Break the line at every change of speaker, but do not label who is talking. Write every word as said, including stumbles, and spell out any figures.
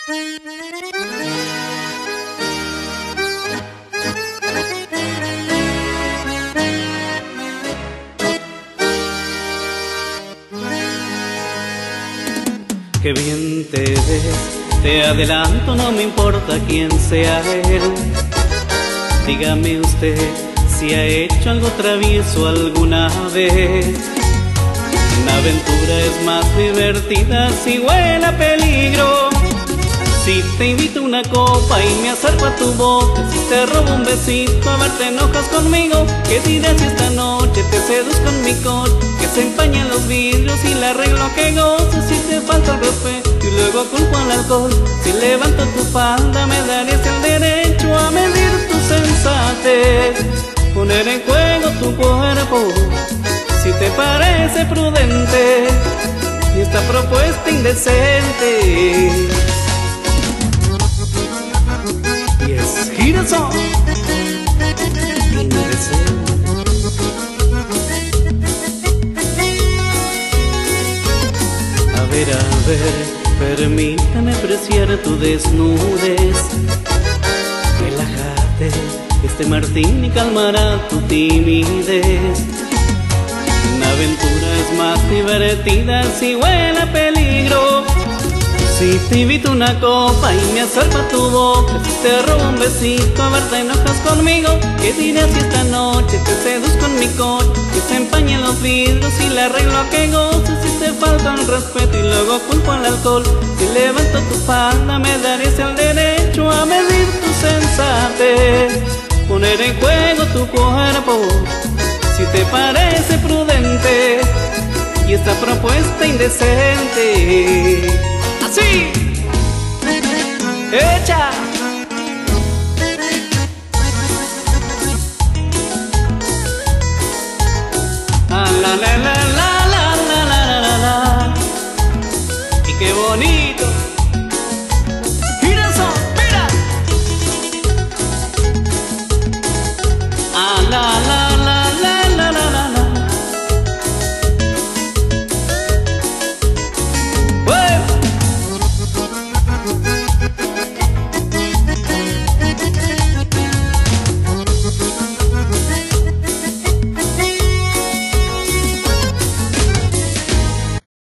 Qué bien te ves, te adelanto, no me importa quién sea él. Dígame usted si ha hecho algo travieso alguna vez. Una aventura es más divertida si huele a peligro. Si te invito a una copa y me acerco a tu boca, si te robo un besito, a ver te enojas conmigo. ¿Qué dirás si esta noche te seduzco en mi coche? Que se empañan los vidrios y le arreglo que goces. Si te falta el respeto y luego culpo al alcohol, si levanto tu falda me darías el derecho a medir tu sensatez, poner en juego tu cuerpo, si te parece prudente y esta propuesta indecente. Y es girasol indecente. A ver, a ver, permítame apreciar tu desnudez. Relájate, este martini calmará tu timidez. Una aventura es más divertida si huele a peligro. Si te invito a una copa y me acerco a tu boca, si te robo un besito, a ver te enojas conmigo. ¿Qué dirás si esta noche te seduzco en mi coche? Que se empañen los vidrios y le arreglo a que goces. Si te falta el respeto y luego culpo al alcohol, si levanto tu falda me darías el derecho a medir tu sensatez, poner en juego tu cuerpo, si te parece prudente y esta propuesta indecente. ¡Así! ¡Echa! ¡Ah, la, la, la, la!